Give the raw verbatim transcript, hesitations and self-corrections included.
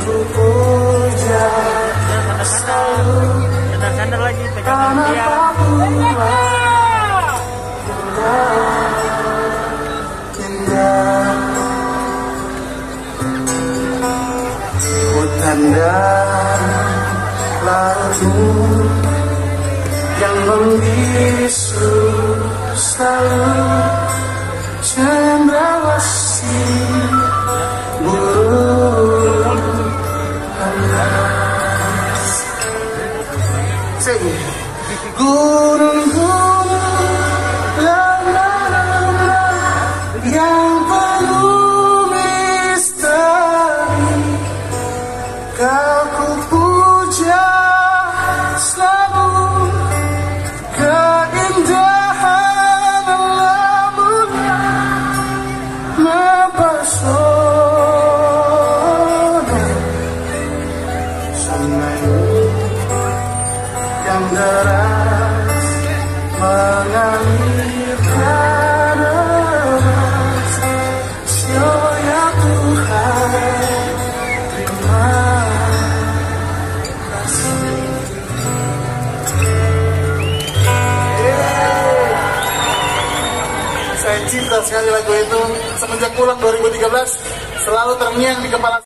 ku puja selalu Sandal lagi karena Papua indah. Hutan dan lautmu yang membisu selalu cendrawasih burung panas. Sing gunung-gunung lama-lama yang penuh misteri, kau ku puja selalu keindahan alamnya mempesona. Sungai yang deras mengalir deras, ya Tuhan terima kasih. Saya cinta sekali lagu itu. Semenjak pulang dua ribu tiga belas selalu terngiang di kepala.